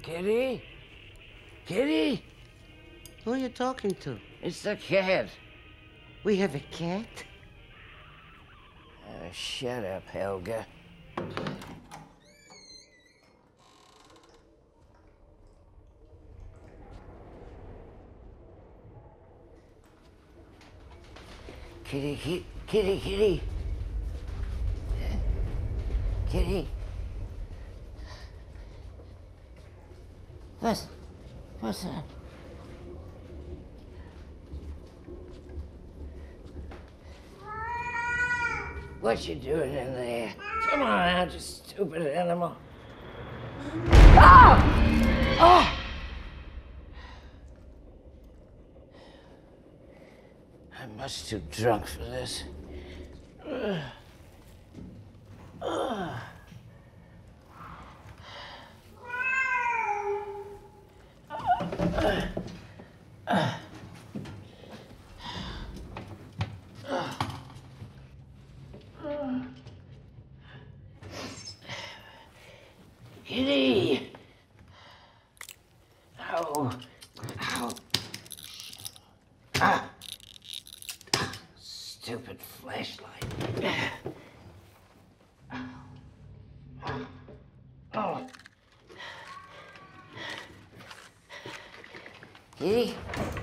Kitty? Kitty? Who are you talking to? It's the cat. We have a cat? Shut up, Helga. Kitty. Kitty. What's that? What you doing in there? Come on out, you stupid animal. Ah! Oh! I'm much too drunk for this. Kitty! Ow. Ah. Stupid flashlight. Oh. Kitty?